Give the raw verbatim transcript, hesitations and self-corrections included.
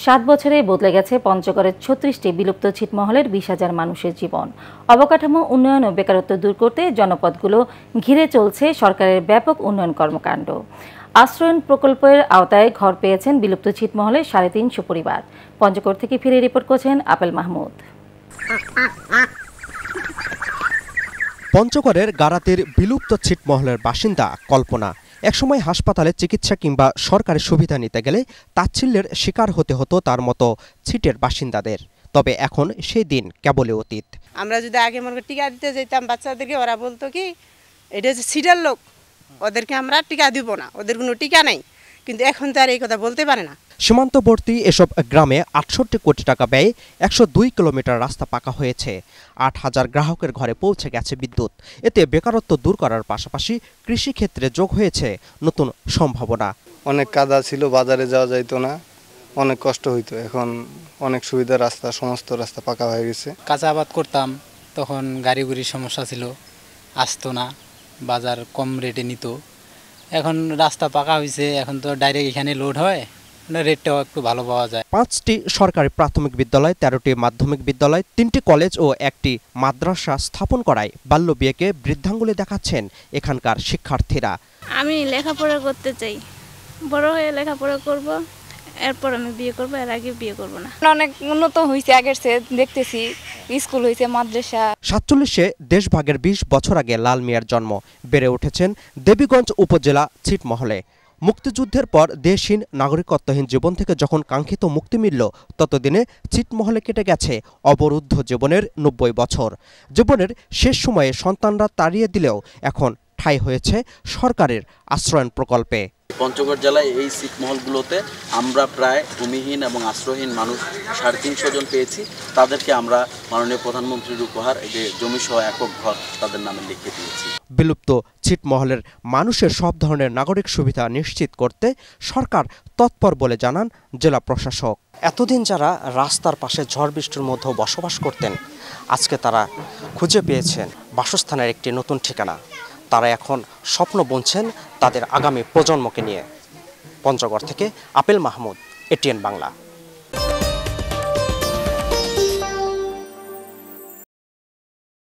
সাত বছরে বদলে গেছে পঞ্চগড়ের ছত্রিশটি বিলুপ্ত ছিটমহলের বিশ হাজার মানুষের জীবন। অবকাঠামো উন্নয়ন ও বেকারত্ব দূর করতে জনপদগুলো ঘিরে চলছে সরকারের ব্যাপক উন্নয়ন কর্মকাণ্ড। আশ্রয়ণ প্রকল্পের আওতায় ঘর পেয়েছেন বিলুপ্ত ছিটমহলের সাড়ে তিনশো পরিবার। পঞ্চগড় থেকে ফিরে রিপোর্ট করছেন আপেল মাহমুদ। পঞ্চগড়ের গারাতির বিলুপ্ত ছিটমহলের বাসিন্দা কল্পনা। একসময় হাসপাতালে চিকিৎসা কিংবা সরকারি সুবিধা নিতে গেলে তাচ্ছিল্যের শিকার হতে হতো তার মতো ছিটের বাসিন্দাদের। তবে এখন সেই দিন কেবলই অতীত। আমরা যদি আগে মনে টিকা দিতে যেতাম বাচ্চাদেরকে, ওরা বলতো কি এটা হচ্ছে ছিটের লোক, ওদেরকে আমরা টিকা দিব না, ওদের কোনো টিকা নেই। কিন্তু এখন তো আর এই কথা বলতে পারে না। সীমান্তবর্তী এসব গ্রামে আটষট্টি কোটি টাকা ব্যয়ে একশো দুই কিলোমিটার রাস্তা পাকা হয়েছে। আট হাজার গ্রাহকের ঘরে পৌঁছে গেছে বিদ্যুৎ। এতে বেকারত্ব দূর করার পাশাপাশি কৃষিক্ষেত্রে যোগ হয়েছে নতুন সম্ভাবনা। অনেক কাদা ছিল, বাজারে যাওয়া যাইতো না, অনেক কষ্ট হইতো। এখন অনেক সুবিধা, রাস্তা সমস্ত রাস্তা পাকা হয়ে গেছে। কাঁচা আবাদ করতাম, তখন গাড়ি গুড়ির সমস্যা ছিল, আসতো না, বাজার কম রেটে নিত। এখন রাস্তা পাকা হয়েছে, এখন তো ডাইরেক্ট এখানে লোড হয়, রেটটাও একটু ভালো পাওয়া যায়। পাঁচটি সরকারি প্রাথমিক বিদ্যালয়, তেরোটি মাধ্যমিক বিদ্যালয়, তিনটি কলেজ ও একটি মাদ্রাসা স্থাপন করায় বাল্য বিয়েকে বৃদ্ধাঙ্গুলে দেখাচ্ছেন এখানকার শিক্ষার্থীরা। আমি লেখাপড়া করতে চাই, বড় হয়ে লেখাপড়া করব, এরপর আমি বিয়ে করব, এর আগে বিয়ে করব না। অনেক উন্নত হয়েছে, আগের চেয়ে দেখতেছি, স্কুল হয়েছে, মাদ্রাসা। সাতচল্লিশে দেশভাগের বিশ বছর আগে লাল মিয়ার জন্ম। বেড়ে উঠেছেন দেবীগঞ্জ উপজেলা ছিটমহলে। মুক্তিযুদ্ধের পর দেশহীন নাগরিকত্বহীন জীবন থেকে যখন কাঙ্ক্ষিত মুক্তি মিলল, ততদিনে ছিটমহলে কেটে গেছে অবরুদ্ধ জীবনের নব্বই বছর। জীবনের শেষ সময়ে সন্তানরা তাড়িয়ে দিলেও এখন ঠাঁই হয়েছে সরকারের আশ্রয়ণ প্রকল্পে। পঞ্চগড় জেলায় এই ছিটমহলগুলোতে আমরা প্রায় ভূমিহীন এবং আশ্রয়হীন মানুষ সাড়ে তিনশো জন পেয়েছি। তাদেরকে আমরা মাননীয় প্রধানমন্ত্রীর উপহার যে জমিসহ একক ঘর তাদের নামে লিখে দিয়েছি। বিলুপ্ত ছিটমহলের মানুষের সব ধরনের নাগরিক সুবিধা নিশ্চিত করতে সরকার তৎপর বলে জানান জেলা প্রশাসক। এতদিন যারা রাস্তার পাশে ঝড় বৃষ্টির মধ্যে বসবাস করতেন, আজকে তারা খুঁজে পেয়েছেন বাসস্থানের একটি নতুন ঠিকানা। তারা এখন স্বপ্ন বুনছেন তাদের আগামী প্রজন্মকে নিয়ে। পঞ্চগড় থেকে আপেল মাহমুদ, এটিএন বাংলা।